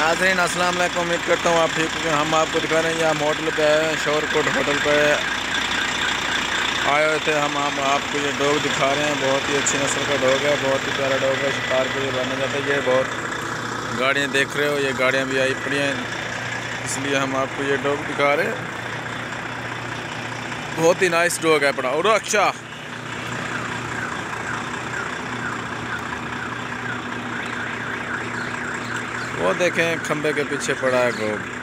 नाज़रीन अस्सलाम वालेकुम, उम्मीद करता हूँ आप ठीक हो। हम आपको दिखा रहे हैं यहाँ होटल पे आए हैं, शोरकोट होटल पे आए हुए थे। हम आपको ये डॉग दिखा रहे हैं, बहुत ही अच्छी नस्ल का डॉग है, बहुत ही प्यारा डॉग है। शिकार के लिए बना जाता है। ये बहुत गाड़ियाँ देख रहे हो, ये गाड़ियाँ भी आई पड़ी हैं, इसलिए हम आपको ये डॉग दिखा रहे हैं। बहुत ही नाइस डॉग है अपना। और अच्छा वो देखें, खंबे के पीछे पड़ा है डॉग।